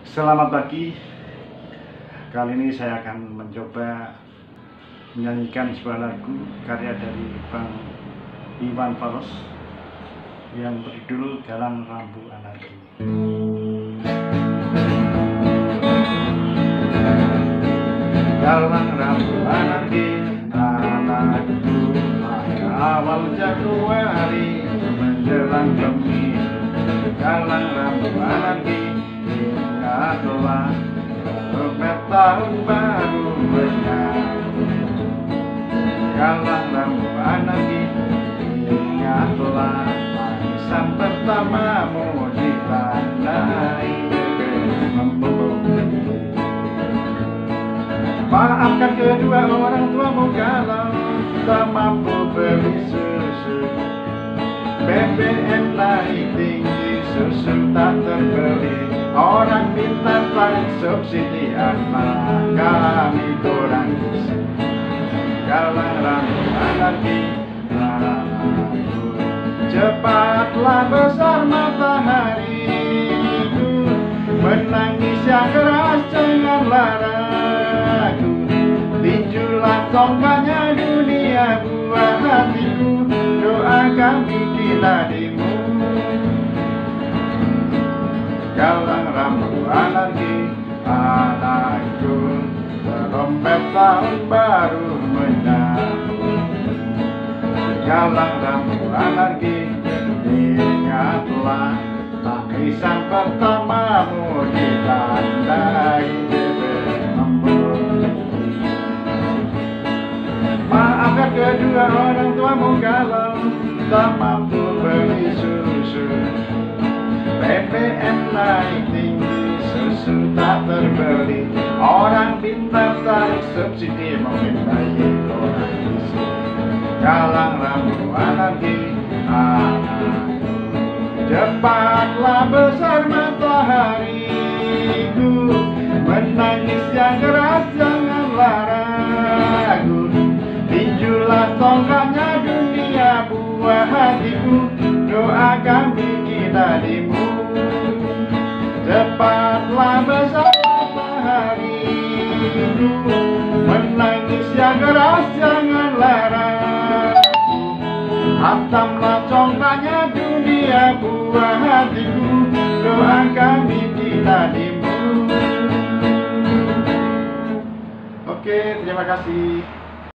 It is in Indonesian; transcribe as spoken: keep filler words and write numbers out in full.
Selamat pagi. Kali ini saya akan mencoba menyanyikan sebuah lagu karya dari Bang Iwan Fals yang berjudul Galang Rambu Anarki. Galang rambu anarki, anakku, awal Januari menjelang pemilu. Galang rambu anarki, ingatlah dompet tahun baru menyatu. Galang rambu anarki, ingatlah manisan pertamamu ditandai dengan membelum. Maafkan kedua orang tuamu kalau tak mampu beli susu. B B M naik tinggi, susu tak terbeli. Orang pintar paling subsidi, anak kami kurang gizi. Galang rambu anarki, anakku, cepatlah besar matahariku. Menangis yang keras janganlah ragu. Tinjulah tongkatnya dunia buah hatiku. Doa kami di nadimu. Galang rambu anarki, anakku, trompet tahun baru menyambut. Galang rambu anarki, ingatlah tangisan pertamamu ditandai dengan membelum. Maafkan kedua orang tuamu kalau tak mampu beli susu. B B M naik tinggi, susu tak terbeli. Orang pintar tarik subsidi, memintai orang gizi. Galang rambu anarki, anakku, cepatlah besar matahariku. Menangis yang keras janganlah ragu. Tinjulah tongkatnya dunia buah hatiku. Doa kami kinadimu. Cepatlah besar matahariku. Menangis yang keras janganlah ragu. Hantamlah congkaknya dunia buah hatiku. Doa kami kinadimu. Oke, terima kasih.